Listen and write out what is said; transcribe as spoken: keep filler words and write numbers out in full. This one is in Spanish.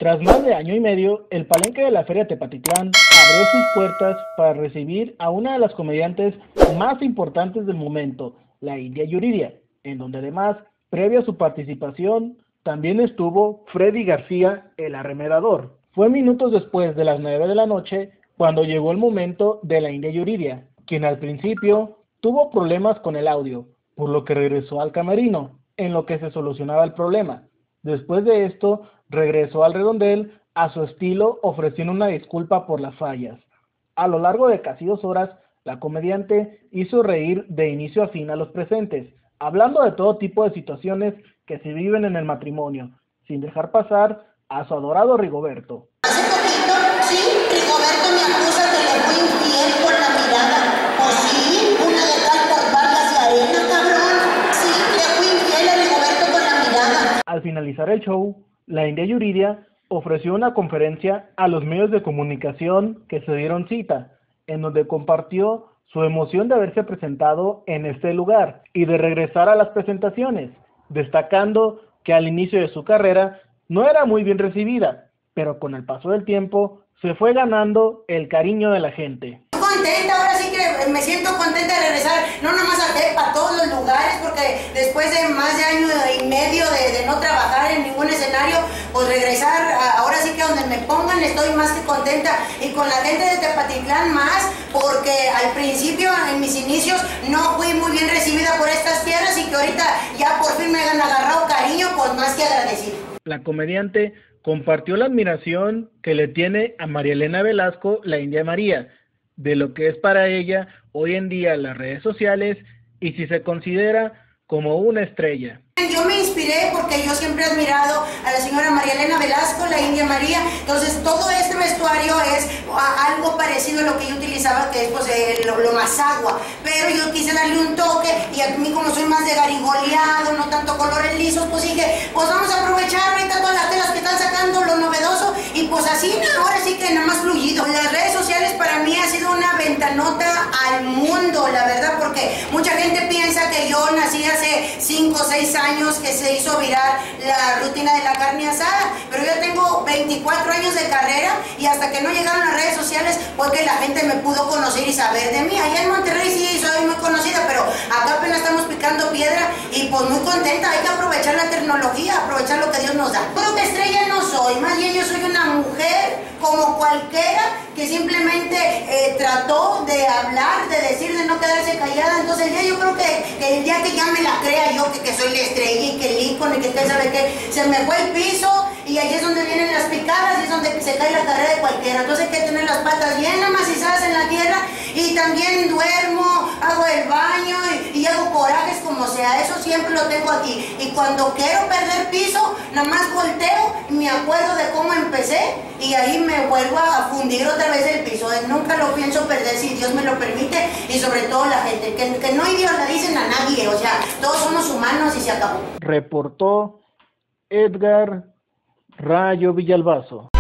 Tras más de año y medio, el Palenque de la Feria Tepatitlán abrió sus puertas para recibir a una de las comediantes más importantes del momento, la India Yuridia, en donde además, previo a su participación, también estuvo Freddy García, el arremedador. Fue minutos después de las nueve de la noche cuando llegó el momento de la India Yuridia, quien al principio tuvo problemas con el audio, por lo que regresó al camerino, en lo que se solucionaba el problema. Después de esto, regresó al redondel a su estilo, ofreciendo una disculpa por las fallas. A lo largo de casi dos horas, la comediante hizo reír de inicio a fin a los presentes, hablando de todo tipo de situaciones que se viven en el matrimonio, sin dejar pasar a su adorado Rigoberto. Hace poquito, sí, Rigoberto me acusa que le fui infiel con la mirada. Pues sí, una de cal por barras de arena, cabrón. Sí, le fui infiel a Rigoberto con la mirada. Al finalizar el show, la India Yuridia ofreció una conferencia a los medios de comunicación que se dieron cita, en donde compartió su emoción de haberse presentado en este lugar y de regresar a las presentaciones, destacando que al inicio de su carrera no era muy bien recibida, pero con el paso del tiempo se fue ganando el cariño de la gente. Contenta, ahora sí que me siento contenta de regresar, no nomás a Tepa, a todos los lugares, porque después de más de año y medio de, de no trabajar en ningún escenario, pues regresar, a, ahora sí que donde me pongan estoy más que contenta, y con la gente de Tepatitlán más, porque al principio, en mis inicios, no fui muy bien recibida por estas tierras, y que ahorita ya por fin me han agarrado cariño, pues más que agradecido. La comediante compartió la admiración que le tiene a María Elena Velasco, la India María, de lo que es para ella hoy en día las redes sociales y si se considera como una estrella. Yo me inspiré porque yo siempre he admirado a la señora María Elena Velasco, la India María, entonces todo este vestuario es algo parecido a lo que yo utilizaba, que es pues, eh, lo, lo más agua, pero yo quise darle un toque y a mí como soy más de garigoleado, no tanto colores lisos, pues dije, pues vamos a aprovechar ahorita todas las telas que están sacando, lo novedoso, y pues así, ahora sí que nada más fluido. Las redes sociales para mí ha sido una ventanota al mundo, la verdad, porque mucha gente piensa que yo nací hace cinco o seis años, que se hizo viral la rutina de la carne asada, pero yo tengo veinticuatro años de carrera y hasta que no llegaron las redes sociales fue que la gente me pudo conocer y saber de mí. Allá en Monterrey sí soy muy conocida, pero acá apenas estamos picando piedra y pues muy contenta. Hay que aprovechar la tecnología, aprovechar lo que Dios nos da. Creo que estrella no soy, más bien yo soy una mujer como cualquiera que simplemente eh, trató de hablar, de decir, de no quedarse callada. Entonces ya yo creo que, que el día que ya me la crea yo que, que soy la estrella y que el ícono y que usted sabe que se me fue el piso y ahí es donde vienen las picadas y es donde se cae la carrera de cualquiera. Entonces hay que tener las patas bien amacizadas en la tierra y también duermo, hago el baño y, y hago corajes como sea. Eso siempre lo tengo aquí. Y cuando quiero perder piso, nada más volteo y me acuerdo de cómo empecé y ahí me vuelvo a fundir otra vez el piso. Nunca lo pienso perder si Dios me lo permite y sobre todo la gente. Que, que no hay Dios la dicen a nadie. O sea, todos somos humanos y se acabó. Reportó Edgar Rayo Villalbazo.